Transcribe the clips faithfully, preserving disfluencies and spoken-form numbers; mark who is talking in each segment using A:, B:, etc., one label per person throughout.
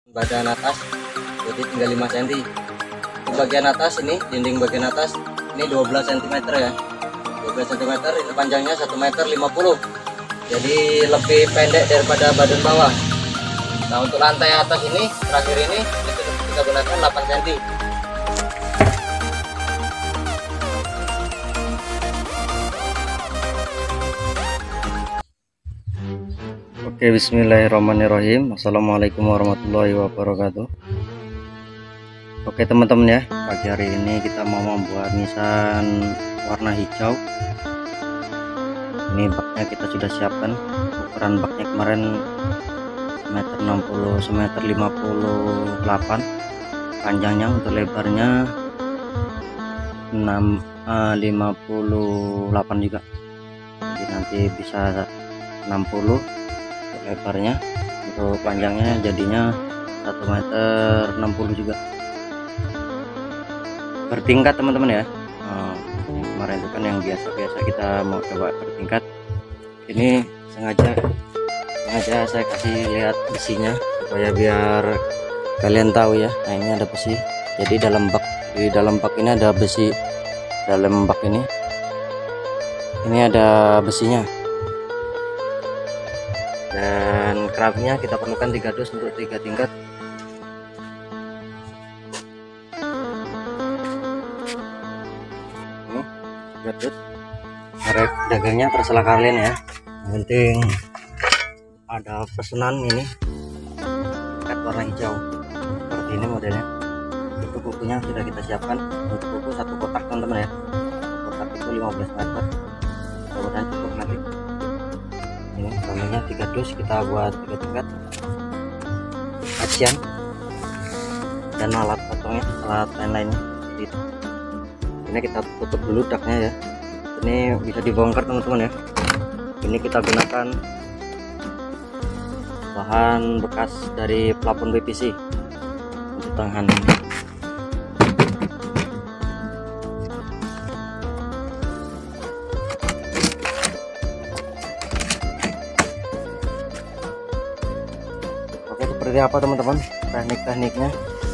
A: badan atas, jadi tinggal lima sentimeter. Di bagian atas ini, dinding bagian atas ini dua belas sentimeter ya, dua belas sentimeter. Ini panjangnya satu meter lima puluh, jadi lebih pendek daripada badan bawah. Nah, untuk lantai atas ini terakhir ini kita gunakan delapan sentimeter. Oke, bismillahirrahmanirrahim. Assalamualaikum warahmatullahi wabarakatuh. Oke teman-teman ya, pagi hari ini kita mau membuat nisan warna hijau. Ini baknya kita sudah siapkan. Ukuran baknya kemarin meter enam puluh, semeter lima puluh delapan. Panjangnya untuk lebarnya enam lima puluh delapan juga. Jadi nanti bisa enam puluh lebarnya. Untuk panjangnya jadinya satu meter enam puluh juga, bertingkat teman-teman ya. Nah, kemarin itu kan yang biasa-biasa, kita mau coba bertingkat. Ini sengaja sengaja saya kasih lihat besinya supaya biar kalian tahu ya. Nah, ini ada besi, jadi dalam bak, di dalam bak ini ada besi. Dalam bak ini ini ada besinya, dan keramiknya kita perlukan tiga dus untuk tiga tingkat. Ini tiga dus. Merek dagangnya terserah kalian ya, yang penting ada pesanan. Ini cat warna hijau seperti ini modelnya. Itu bukunya sudah kita siapkan. Untuk buku satu kotak teman-teman ya, kotak itu lima belas meter, mudah-mudahan cukup nanti. Ini gambarnya tiga dus, kita buat tiga tingkat acian dan alat potongnya, alat lain-lainnya. Ini kita tutup dulu daknya ya. Ini bisa dibongkar teman-teman ya. Ini kita gunakan bahan bekas dari plafon P V C untuk tangan. Seperti apa teman-teman teknik-tekniknya.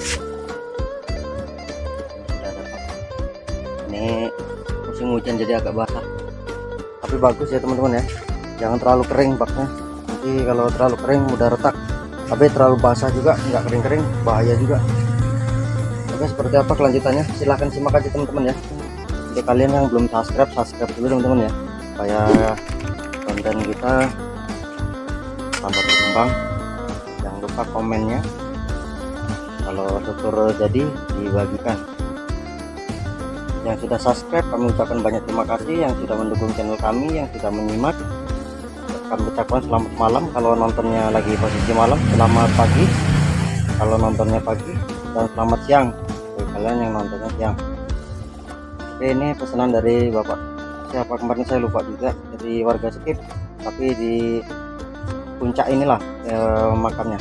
A: Ini musim hujan jadi agak basah, tapi bagus ya teman-teman ya. Jangan terlalu kering baknya, nanti kalau terlalu kering mudah retak. Tapi terlalu basah juga nggak kering-kering, bahaya juga. Oke, seperti apa kelanjutannya silahkan simak aja teman-teman ya. Jadi kalian yang belum subscribe, subscribe dulu teman-teman ya, supaya konten kita tambah berkembang. Jangan lupa komennya, kalau syukur jadi dibagikan. Yang sudah subscribe kami ucapkan banyak terima kasih, yang sudah mendukung channel kami, yang sudah menyimak kami ucapkan selamat malam. Kalau nontonnya lagi posisi malam, selamat pagi kalau nontonnya pagi, dan selamat siang bagi kalian yang nontonnya siang. Oke, ini pesanan dari bapak siapa kemarin saya lupa juga, dari warga Skip, tapi di puncak inilah eh, makamnya.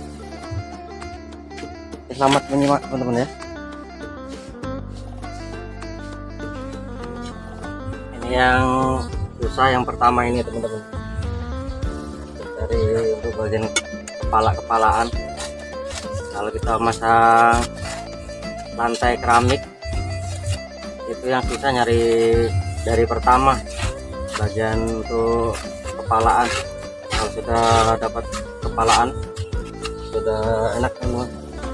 A: Selamat menyimak teman-teman ya. Ini yang susah yang pertama ini teman-teman, dari untuk bagian kepala-kepalaan. Kalau kita masang lantai keramik itu yang susah nyari dari pertama, bagian untuk kepalaan. Kalau sudah dapat kepalaan sudah enak teman.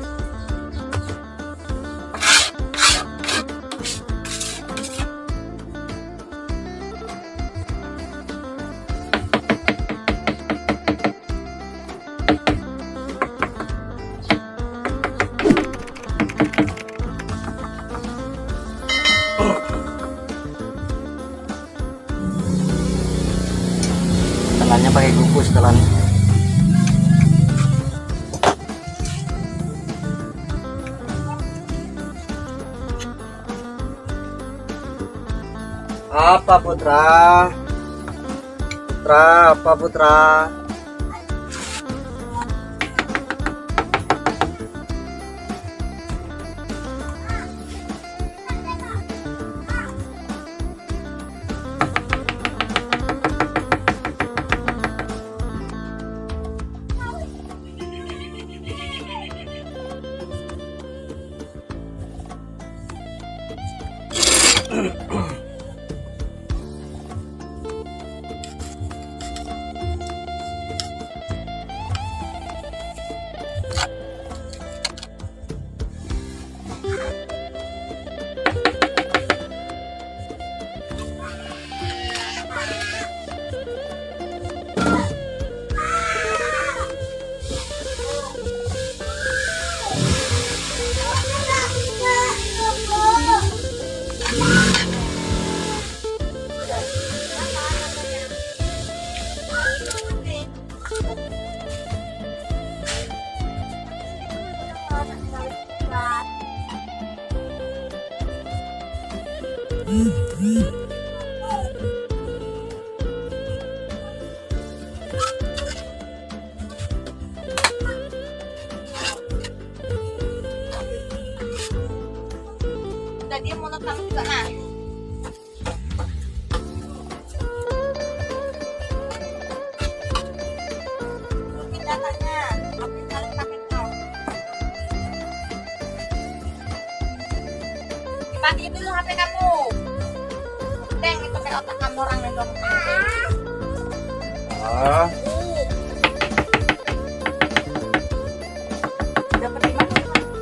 A: Setelannya pakai kuku setelan. Apa putra? Putra, apa putra?
B: Dia mau nekang juga nah. Tutup datanya, tapi kalian pakai kau. Dimatiin dulu H P kamu. Deng, itu pakai otak kamu orang yang dong.
A: Ah.
B: Dapat lima puluh.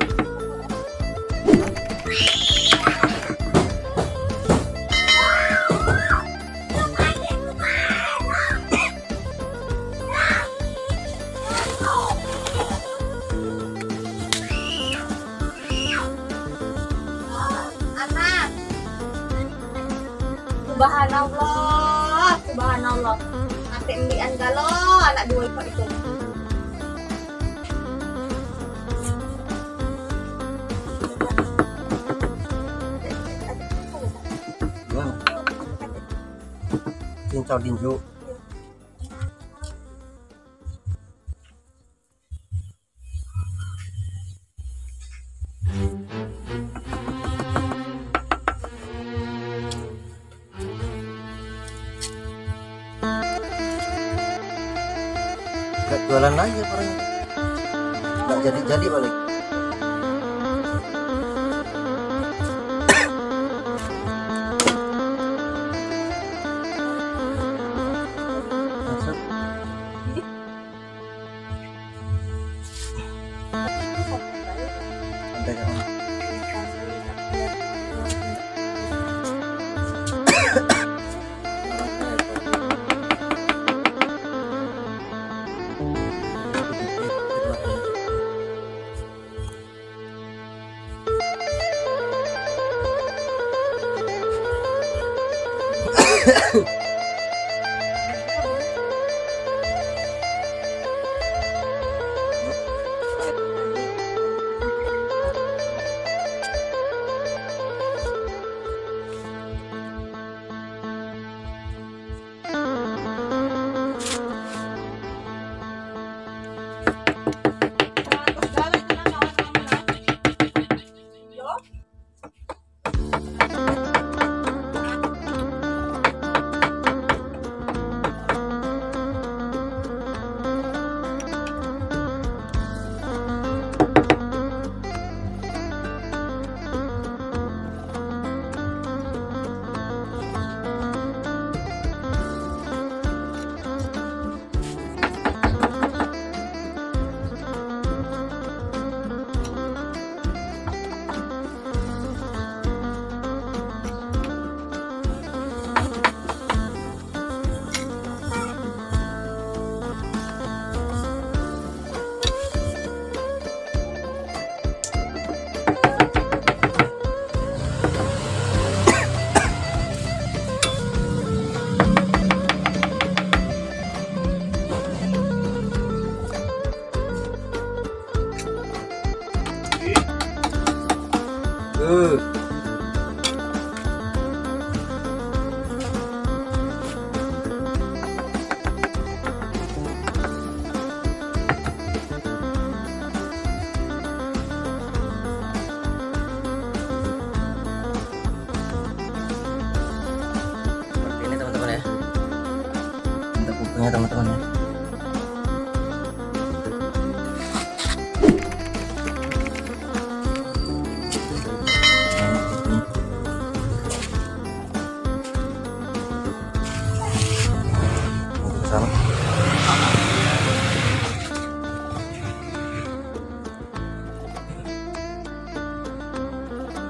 B: Subhanallah, subhanallah. Nanti embian galo anak dua ikut itu.
A: Cincau tinju. Gak jualan lagi orang nggak jadi-jadi balik. Uh. Seperti ini teman-teman ya, untuk pupuknya teman-teman ya.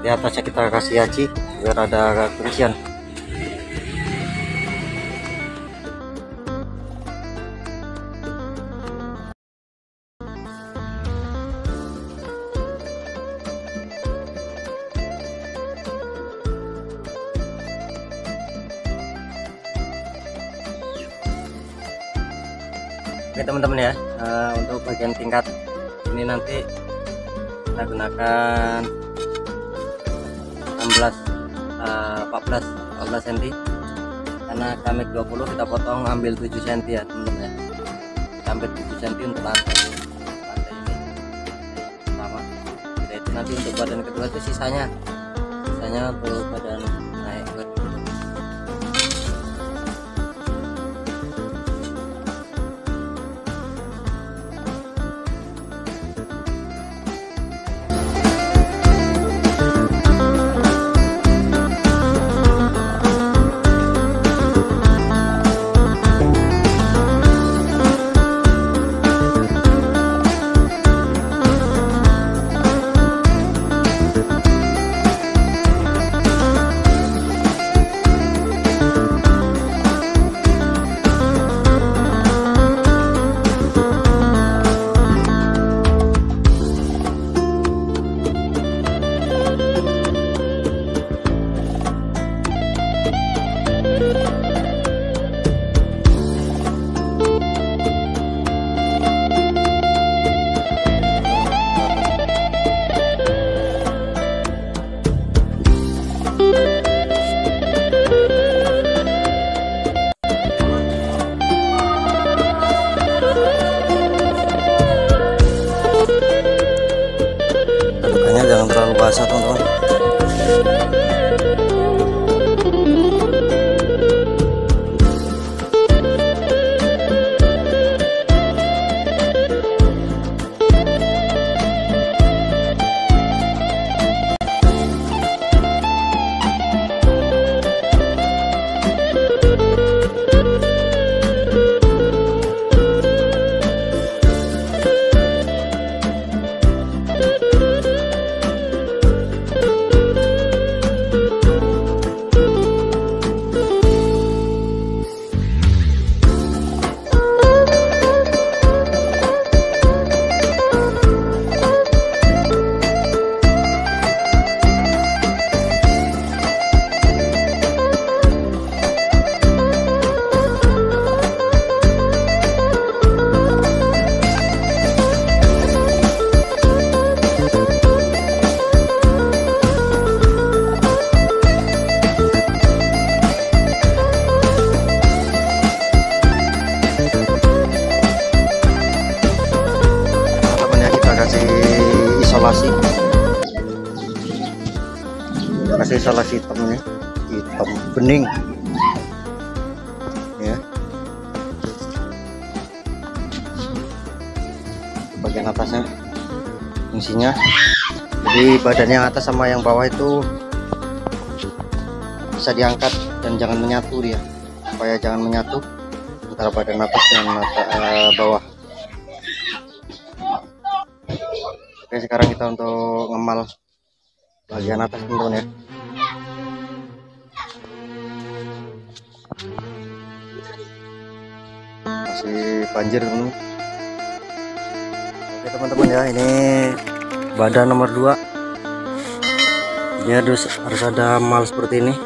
A: Di atasnya kita kasih aci biar ada kebersihan. Oke teman-teman ya, uh, untuk bagian tingkat ini nanti kita gunakan enam belas, uh, empat belas, empat belas senti karena keramik dua puluh kita potong ambil tujuh senti ya teman-teman ya, sampai tujuh senti untuk lantai lantai ini pertama. Jadi itu nanti untuk badan kedua itu sisanya sisanya untuk badan naik ke jangan terlalu basah teman-teman. Isolasi kasih isolasi hitam ini, hitam bening ya. Bagian atasnya fungsinya jadi badan yang atas sama yang bawah itu bisa diangkat dan jangan menyatu dia, supaya jangan menyatu antara badan atas dan uh, bawah. Oke, sekarang kita untuk ngemal bagian atas teman-teman ya. Masih banjir teman-teman. Oke teman-teman ya, ini badan nomor dua. Dia harus harus ada mal seperti ini.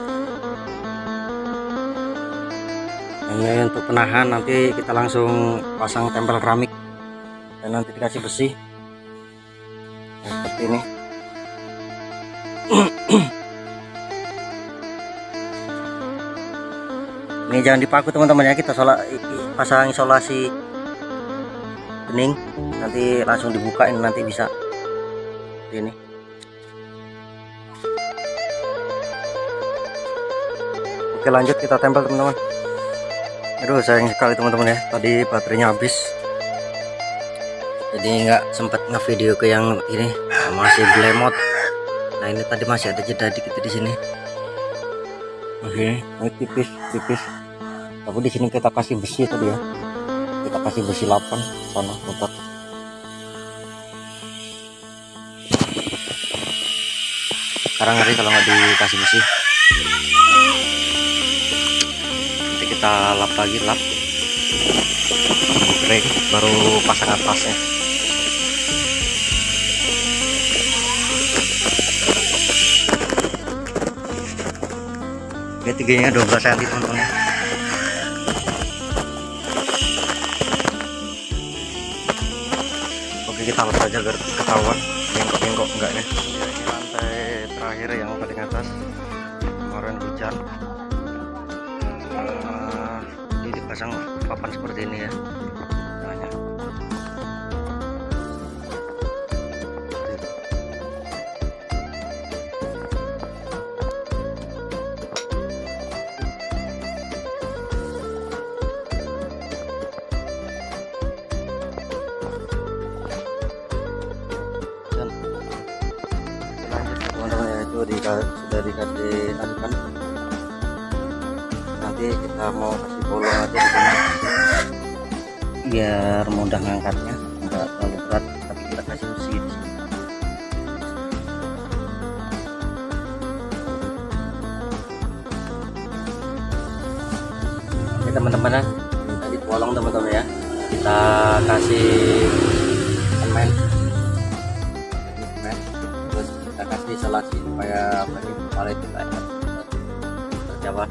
A: Ini untuk penahan, nanti kita langsung pasang tempel keramik dan nanti dikasih besi. Seperti ini. Ini jangan dipaku teman-teman ya, kita sola, pasang isolasi bening, nanti langsung dibukain, nanti bisa seperti ini. Oke lanjut kita tempel teman-teman. Aduh sayang sekali teman-teman ya, tadi baterainya habis, jadi nggak sempat ngevideo ke yang ini, masih belemot. Nah ini tadi masih ada jeda dikit di sini. Oke, ini tipis tipis. Tapi di sini kita kasih besi tadi ya, kita kasih besi delapan sana mutar. Sekarang ngeri kalau nggak dikasih besi. Nanti kita lap lagi, lap kering baru pasang atasnya. Ini tingginya dua belas sentimeter teman-teman ya. Oke, kita lap aja biar ketahuan bengkok-bengkok enggaknya. Ya, ini lantai terakhir yang paling atas. Kemarin hujan, uh, ini dipasang papan seperti ini ya. Tengahnya. Dan lanjut teman-teman ya, itu di, sudah dikasih tarikan. Nanti kita mau kasih bolong aja di sini biar mudah ngangkatnya, enggak terlalu berat, tapi kita kasih besi di sini. Oke teman-teman ya, ini tadi bolong teman-teman ya, kita kasih semen, terus kita kasih isolasi supaya bagi kepala itu tidak terjawab.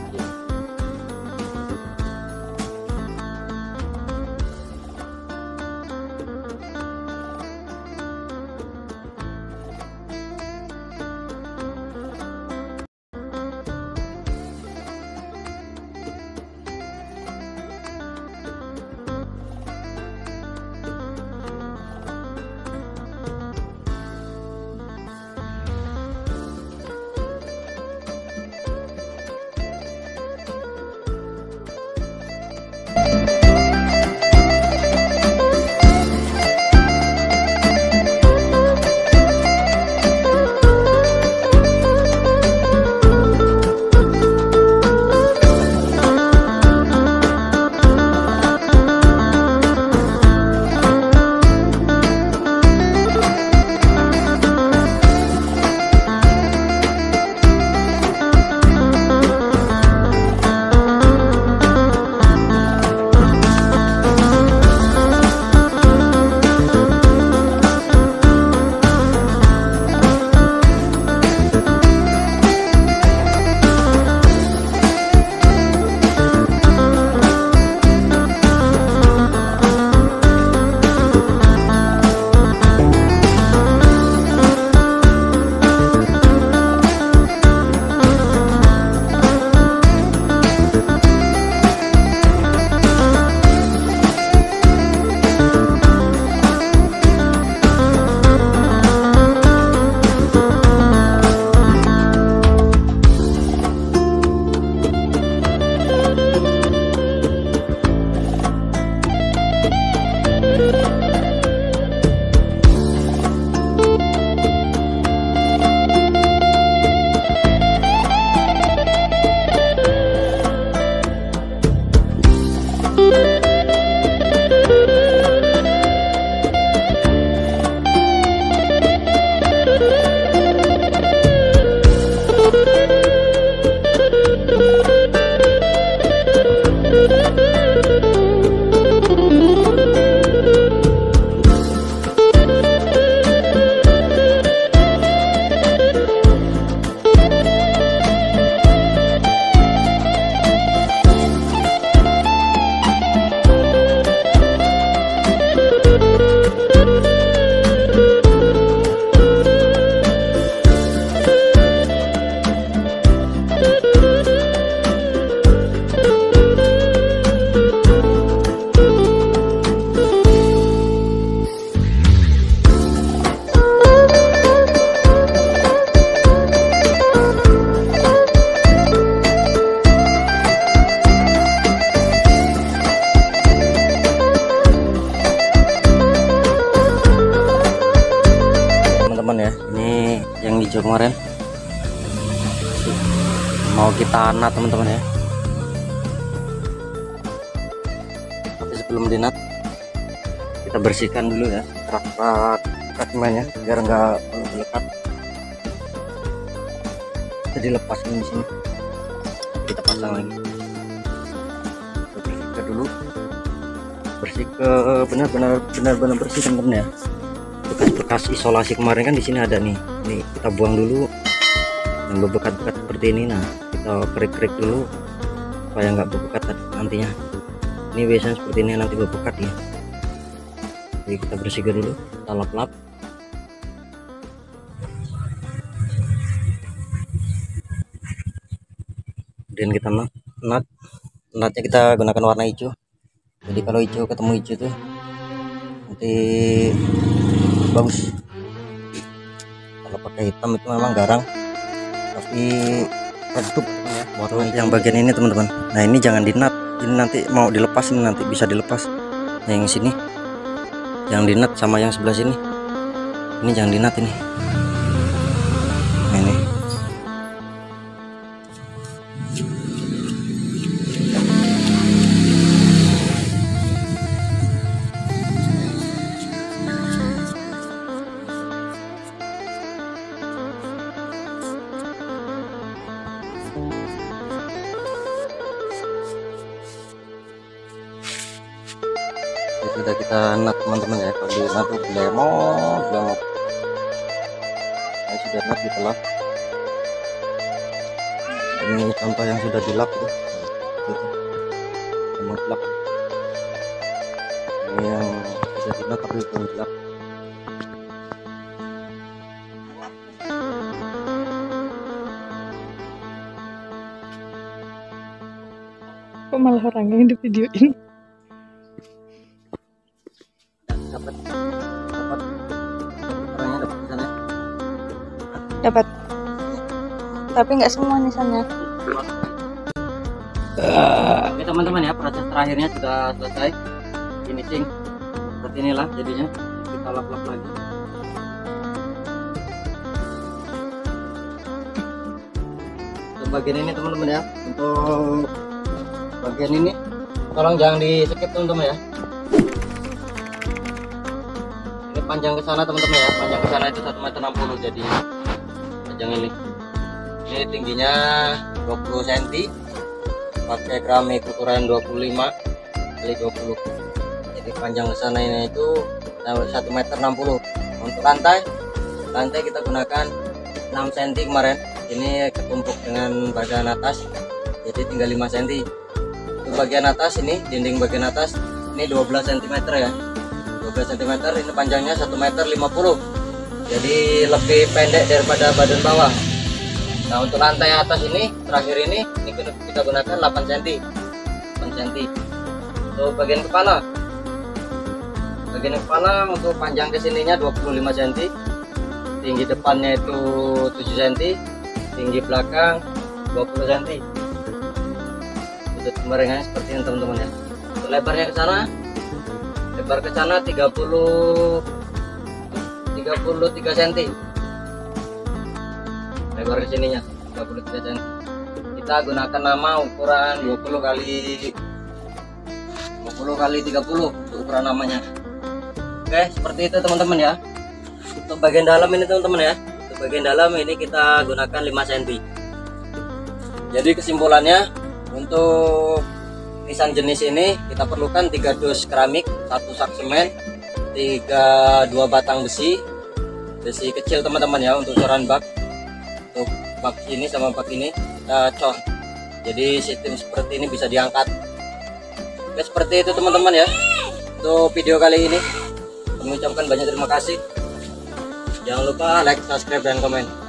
A: teman-teman ya. Ini yang hijau kemarin mau kita nat teman-teman ya. Tapi sebelum dinat kita bersihkan dulu ya rak-rak semennya biar enggak melekat. bisa dilepas ini di sini. Kita pasang lagi. Bersihkan dulu. Bersih ke benar-benar benar-benar bersih teman-teman ya. Bekas-bekas isolasi kemarin kan di sini ada nih. Nih kita buang dulu yang berbekat-bekat seperti ini. Nah kita kerik-kerik dulu supaya nggak berbekat nantinya. Ini biasanya seperti ini nanti berbekat ya. Jadi kita bersihkan dulu, kita lap-lap. Kemudian kita nut, nut, nutnya kita gunakan warna hijau. Jadi kalau hijau ketemu hijau tuh nanti bagus. Kalau pakai hitam itu memang garang, tapi redup ya. Warna yang bagian ini teman-teman. Nah ini jangan di nut, ini nanti mau dilepas, ini nanti bisa dilepas. Nah yang sini jangan di nut, sama yang sebelah sini ini jangan di nut ini. Nah, ini sudah kita nut teman-teman ya. Kalau di nut tuh lemot lemot. Nah, sudah nut kita lap. Ini contoh yang sudah dilap tuh. Itu. Mau dilap. Ini yang sudah dilap tapi belum dilap.
C: Kok malah orangnya yang di videoin?
A: Dapat dapat orangnya dapat di sana.
C: Dapat. Tapi nggak semua nisannya.
A: Oke teman-teman ya, proses terakhirnya sudah selesai. Finishing seperti inilah jadinya. Kita lap-lap lagi. Untuk bagian ini teman-teman ya, untuk bagian ini tolong jangan di skip teman-teman ya. Ini panjang ke sana teman-teman ya, panjang ke sana itu satu meter enam puluh. Jadi panjang ini ini tingginya dua puluh sentimeter, pakai keramik ukuran dua puluh lima kali dua puluh. Jadi panjang ke sana ini itu satu meter enam puluh. Untuk lantai lantai kita gunakan enam sentimeter kemarin. Ini ketumpuk dengan bagian atas, jadi tinggal lima sentimeter. Untuk bagian atas ini, dinding bagian atas ini dua belas sentimeter ya, dua belas sentimeter. Ini panjangnya satu meter lima puluh, jadi lebih pendek daripada badan bawah. Nah untuk lantai atas ini terakhir ini ini kita gunakan delapan sentimeter, delapan sentimeter. Untuk bagian kepala bagian kepala untuk panjang kesininya dua puluh lima sentimeter, tinggi depannya itu tujuh sentimeter, tinggi belakang dua puluh sentimeter. Untuk pembaringannya seperti ini teman-teman ya. Untuk lebarnya ke sana, lebar ke sana tiga puluh tiga puluh tiga sentimeter. Lebar ke sininya tiga puluh tiga sentimeter. Kita gunakan nama ukuran dua puluh kali dua puluh kali tiga puluh untuk ukuran namanya. Oke, seperti itu teman-teman ya. Untuk bagian dalam ini teman-teman ya. Untuk bagian dalam ini kita gunakan lima sentimeter. Jadi kesimpulannya, untuk nisan jenis ini kita perlukan tiga dus keramik, satu sak semen, tiga dua batang besi, besi kecil teman-teman ya, untuk coran bak. Untuk bak ini sama bak ini kita cor. Jadi sistem seperti ini bisa diangkat. Oke, seperti itu teman-teman ya. Untuk video kali ini kami ucapkan banyak terima kasih. Jangan lupa like, subscribe, dan komen.